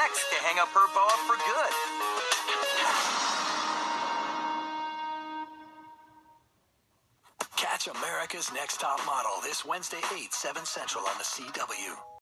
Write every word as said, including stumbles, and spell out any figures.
next to hang up her boa for good. Catch America's Next Top Model this Wednesday, eight, seven Central on the C W.